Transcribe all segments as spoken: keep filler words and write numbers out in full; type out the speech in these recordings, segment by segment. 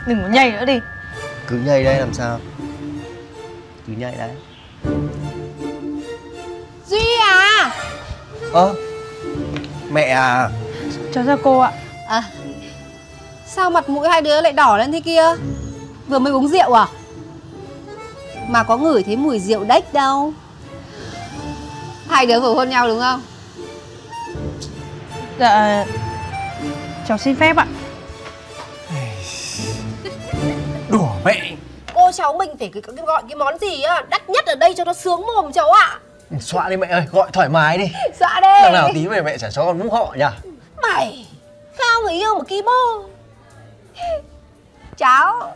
Đừng có nhây nữa đi. Cứ nhây đây làm sao? Cứ nhây đấy. Duy à? Ơ, mẹ à? Cháu chào cô ạ. À, sao mặt mũi hai đứa lại đỏ lên thế kia? Vừa mới uống rượu à? Mà có ngửi thấy mùi rượu đếch đâu. Hai đứa vừa hôn nhau đúng không? Dạ, cháu xin phép ạ. Đùa mẹ. Cô cháu mình phải cái, cái gọi cái món gì á đắt nhất ở đây cho nó sướng mồm cháu ạ. Xóa đi mẹ ơi, gọi thoải mái đi. Dạ đi. Lần nào tí về mẹ trả cho con múc họ nhỉ? Mày, sao người yêu một ki bô? Cháu.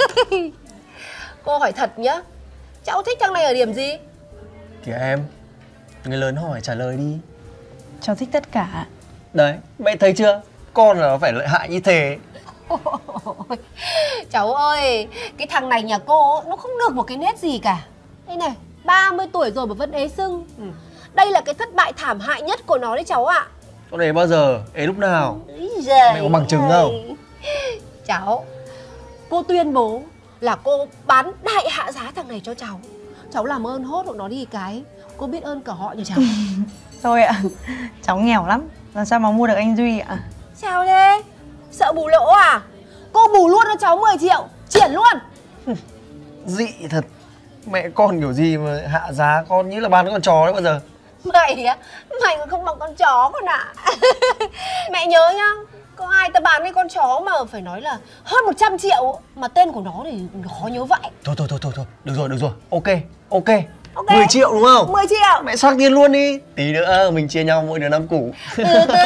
Cô hỏi thật nhá, cháu thích thằng này ở điểm gì? Thì em, người lớn hỏi trả lời đi. Cháu thích tất cả. Đấy, mẹ thấy chưa? Con là nó phải lợi hại như thế. Ôi, cháu ơi, cái thằng này nhà cô nó không được một cái nét gì cả. Đây này, ba mươi tuổi rồi mà vẫn ế sưng. Ừ. Đây là cái thất bại thảm hại nhất của nó đấy cháu ạ. Con ế bao giờ? Ế lúc nào? Mẹ có bằng chứng không? Cháu, cô tuyên bố là cô bán đại hạ giá thằng này cho cháu. Cháu làm ơn hốt hộ nó đi cái. Cô biết ơn cả họ như cháu. Thôi ạ, cháu nghèo lắm, làm sao mà mua được anh Duy ạ? Sao thế? Sợ bù lỗ à? Cô bù luôn cho cháu mười triệu, triển luôn. Dị thật. Mẹ con kiểu gì mà hạ giá con như là bán con chó đấy bao giờ. Mày á, mày còn không bằng con chó con ạ. À. Mẹ nhớ nhá, có ai ta bán cái con chó mà phải nói là hơn một trăm triệu mà tên của nó thì khó nhớ vậy. Thôi thôi thôi thôi thôi, được rồi được rồi, ok ok. Okay. mười triệu đúng không? mười triệu. Mẹ soát tiền luôn đi. Tí nữa mình chia nhau mỗi đứa năm củ. Từ từ.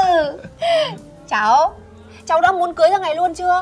Cháu, cháu đã muốn cưới thằng này luôn chưa?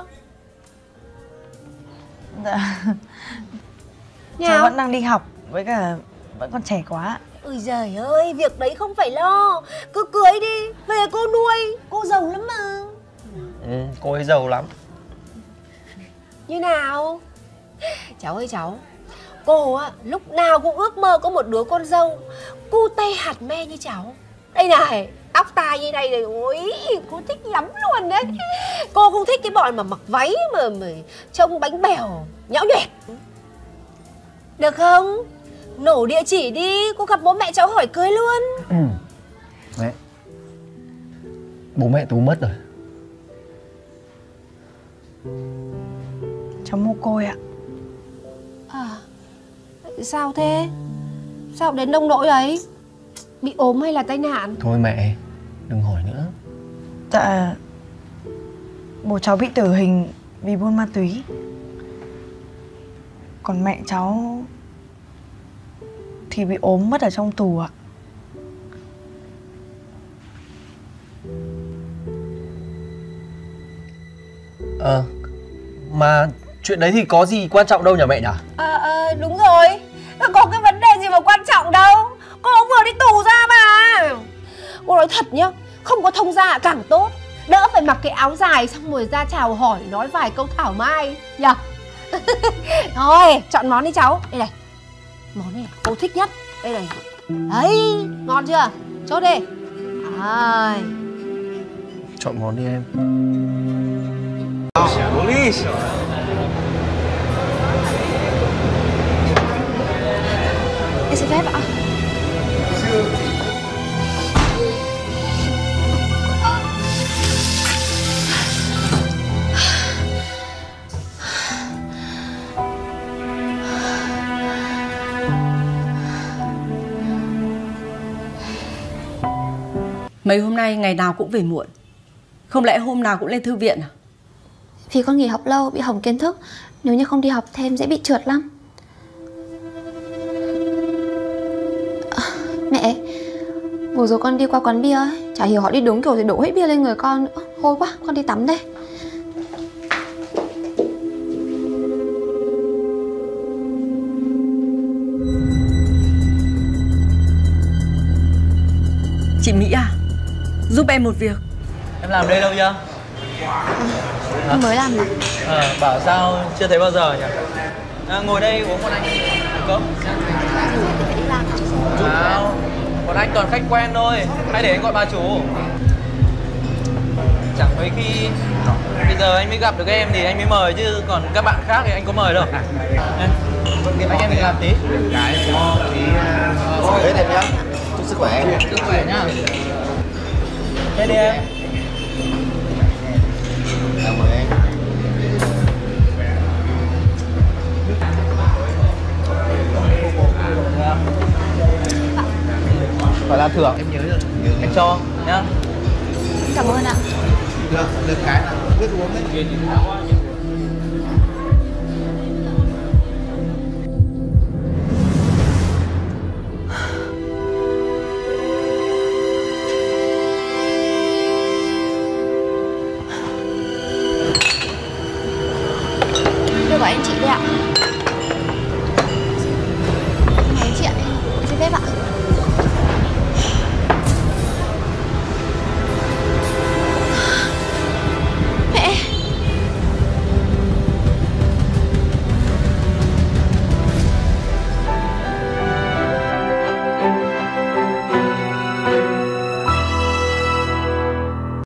Dạ. Nào? Cháu vẫn đang đi học, với cả vẫn còn trẻ quá. Ôi giời ơi, việc đấy không phải lo. Cứ cưới đi, về cô nuôi. Cô giàu lắm mà. Ừ, cô ấy giàu lắm. Như nào? Cháu ơi cháu, cô á lúc nào cũng ước mơ có một đứa con dâu cute hạt me như cháu. Đây này, tóc tai như này này, ôi, cô thích lắm luôn đấy. Cô không thích cái bọn mà mặc váy mà, mà trông bánh bèo, nhão nhoẹt. Được không? Nổ địa chỉ đi, cô gặp bố mẹ cháu hỏi cưới luôn. Ừ. Mẹ, bố mẹ Tú mất rồi. Cháu mồ côi ạ. À, sao thế? Sao đến nông nỗi ấy? Bị ốm hay là tai nạn? Thôi mẹ, đừng hỏi nữa. Dạ, bố cháu bị tử hình vì buôn ma túy. Còn mẹ cháu thì bị ốm mất ở trong tù ạ. Ờ, mà chuyện đấy thì có gì quan trọng đâu nhỉ mẹ nhỉ? À, à, đúng rồi. Có cái vấn đề gì mà quan trọng đâu. Cô vừa đi tù ra mà. Cô nói thật nhá, không có thông gia càng tốt. Đỡ phải mặc cái áo dài xong rồi ra chào hỏi nói vài câu thảo mai nhỉ. Thôi, chọn món đi cháu. Đây này, món này cô thích nhất. Đây này. Đấy, ngon chưa? Chốt đi. Ai. Chọn món đi em. Em xin phép ạ. Mấy hôm nay ngày nào cũng về muộn. Không lẽ hôm nào cũng lên thư viện à? Vì con nghỉ học lâu bị hỏng kiến thức. Nếu như không đi học thêm dễ bị trượt lắm. À, mẹ, vừa rồi con đi qua quán bia ấy, chả hiểu họ đi đúng kiểu thì đổ hết bia lên người con nữa. Hôi quá, con đi tắm đây. Chị Mỹ à, giúp em một việc. Em làm đây lâu chưa? Em mới làm này. À, bảo sao chưa thấy bao giờ nhỉ? À, ngồi đây uống một anh cốc. Phải đi làm. Sao? Bọn anh toàn khách quen thôi. Hãy để anh gọi bà chủ. Chẳng mấy khi Bây giờ anh mới gặp được em thì anh mới mời chứ còn các bạn khác thì anh có mời đâu. Đây, anh em mình làm tí. Cái tí thế đẹp nhá. Chúc sức khỏe em. Sức khỏe nhá. Đây đi em. Cảm ơn em. Phải là thưởng. Em nhớ rồi. Anh cho nhá. Cảm ơn ạ. Được, được cái là biết uống đấy. Được rồi anh chị đây ạ.